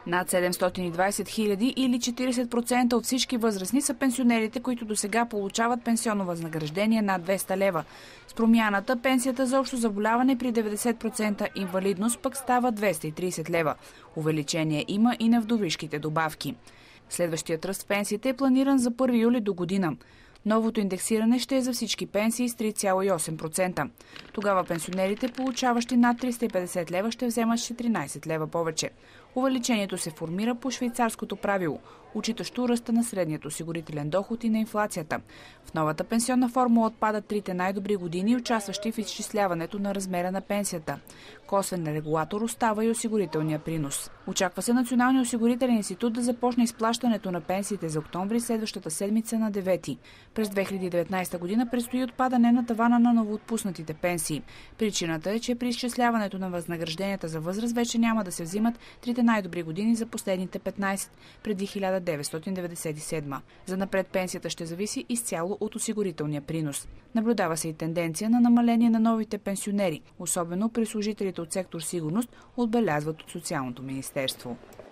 Над 720 хиляди или 40% от всички възрастни са пенсионерите, които досега получават пенсионно възнаграждение над 200 лева. С промяната пенсията за общо заболяване при 90% инвалидност пък става 230 лева. Увеличение има и на вдовишките добавки. Следващият ръст в пенсиите е планиран за 1 юли до година. Новото индексиране ще е за всички пенсии с 3,8%. Тогава пенсионерите, получаващи над 350 лева, ще вземат 13 лева повече. Увеличението се формира по швейцарското правило, учитащо ръста на средният осигурителен доход и на инфлацията. В новата пенсионна формула отпадат трите най-добри години, участващи в изчисляването на размера на пенсията. Косвен регулатор остава и осигурителния принос. Очаква се Националния осигурителен институт да започне изплащането на пенсиите за октомври следващата седмица на 9. През 2019 година предстои отпадане на тавана на новоотпуснатите пенсии. Причината е, че при изчисляването на възнагражденията за възраст вече няма да се взимат трите най-добри години за последните 15, преди 1997. Занапред пенсията ще зависи изцяло от осигурителния принос. Наблюдава се и тенденция на намаление на новите пенсионери, особено при служителите от сектор сигурност, отбелязват от Социалното министерство.